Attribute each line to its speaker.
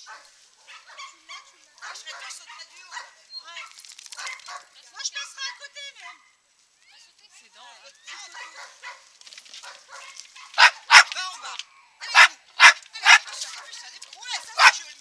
Speaker 1: Ah, je serais pas sauterais du haut.
Speaker 2: Ouais. Moi je passerai à côté même.
Speaker 3: C'est dans là.
Speaker 1: Va en bas. Allez, vous. Allez, dépêche-toi. Ouais, ça c'est joli.